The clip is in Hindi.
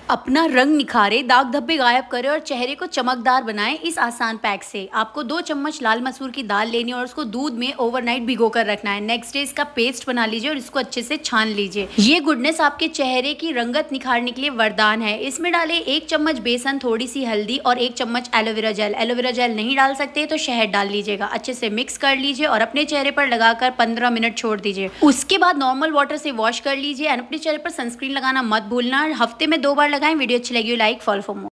अपना रंग निखारे, दाग धब्बे गायब करे और चेहरे को चमकदार बनाए इस आसान पैक से। आपको 2 चम्मच लाल मसूर की दाल लेनी है और उसको दूध में ओवरनाइट भिगो कर रखना है। नेक्स्ट डे इसका पेस्ट बना लीजिए और इसको अच्छे से छान लीजिए। ये गुडनेस आपके चेहरे की रंगत निखारने के लिए वरदान है। इसमें डाले 1 चम्मच बेसन, थोड़ी सी हल्दी और 1 चम्मच एलोवेरा जेल। एलोवेरा जेल नहीं डाल सकते तो शहद डाल लीजिएगा। अच्छे से मिक्स कर लीजिए और अपने चेहरे पर लगाकर 15 मिनट छोड़ दीजिए। उसके बाद नॉर्मल वाटर से वॉश कर लीजिए। अपने चेहरे पर सनस्क्रीन लगाना मत भूलना। हफ्ते में 2 बार लगाएं। वीडियो अच्छी लगी लाइक, फॉलो फॉर मोर।